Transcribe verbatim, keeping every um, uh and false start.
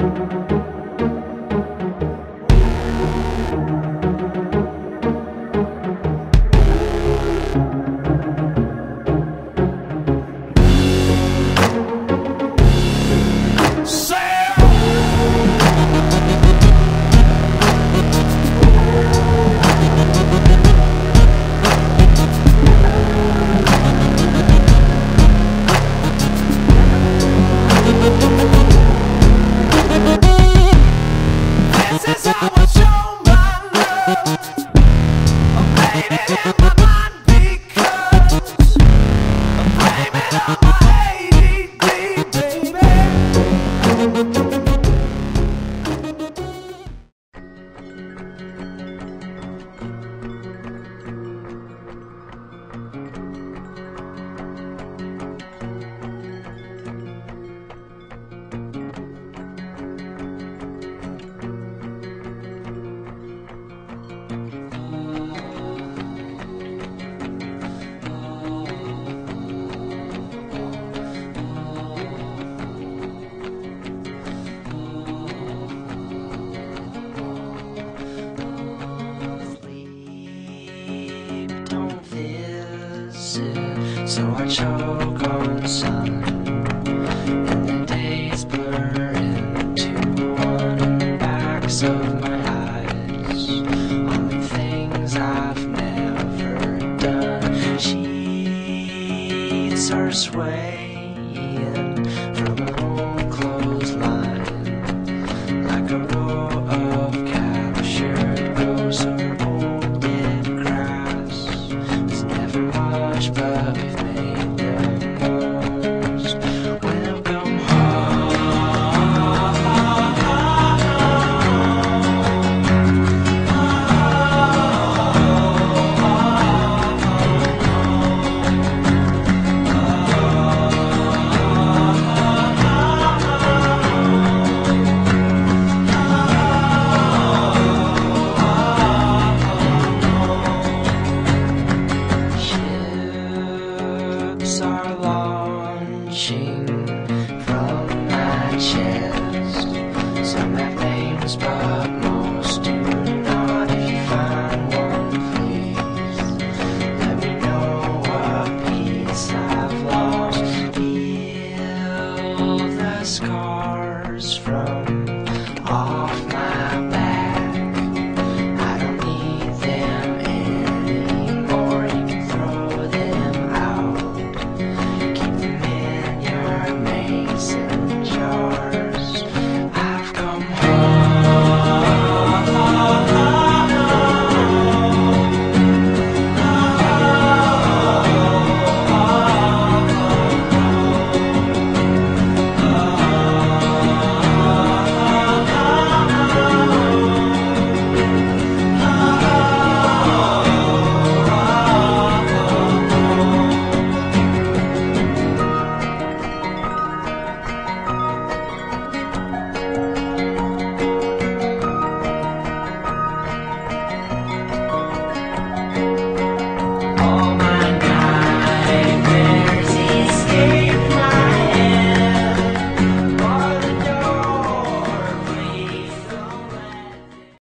So I choke on sun, and the days blur into one in the backs of my eyes, on the things I've never done. Sheets are swaying from an old clothesline, like a row of captured rows of old dead grass. There's never much, but we've made the most. Welcome home. Ships are launching from my chest. Some have names, but